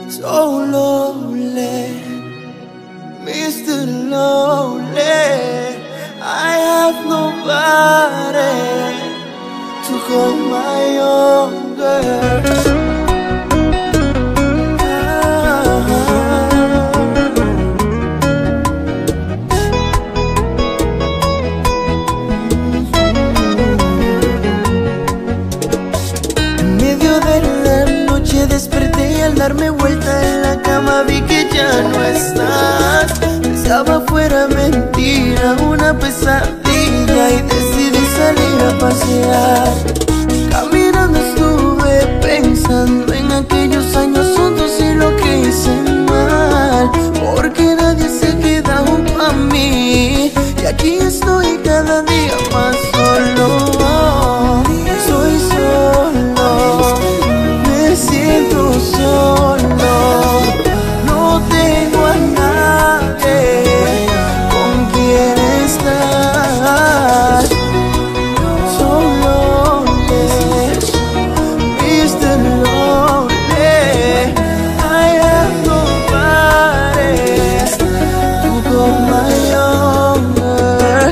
So lonely, Mr. Lonely. I have nobody to call my own girl. Desperté y al darme vuelta en la cama vi que ya no estás. Pensaba fuera mentira, una pesadilla, y decidí salir a pasear. Caminando estuve pensando en aquellos años juntos y lo que hice mal, porque nadie se queda junto a mí. Y aquí estoy cada día más solo. Soy solo, siento solo, no tengo a nadie con quien estar. So lonely, Mr. Lonely. I have nobody to call my own girl.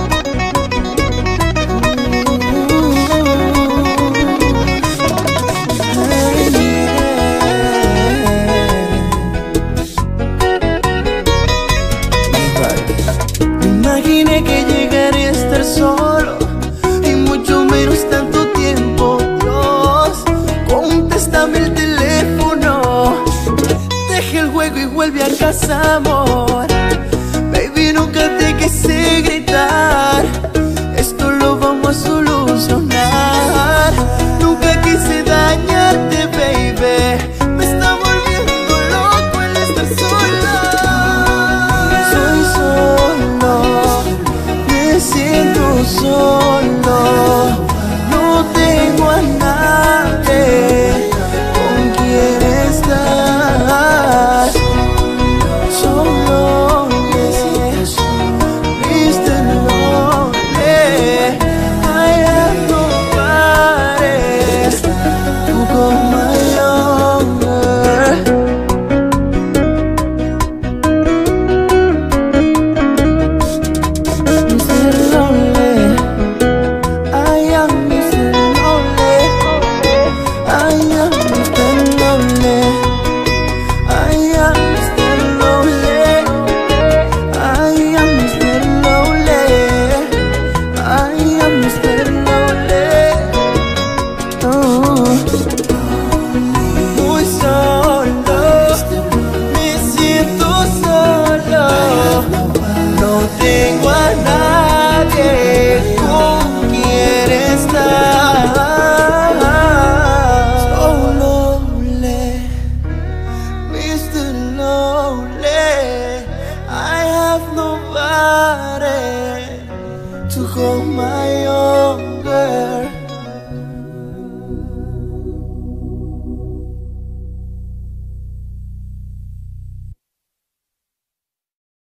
Imaginé que llegaría a estar solo y mucho menos tanto tiempo. Dios, contéstame el teléfono. Deja el juego y vuelve a casa, amor. Baby, nunca te quise.